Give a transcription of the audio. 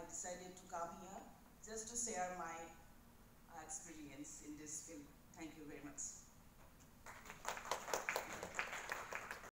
decided to come here just to share my experience in this field. Thank you very much.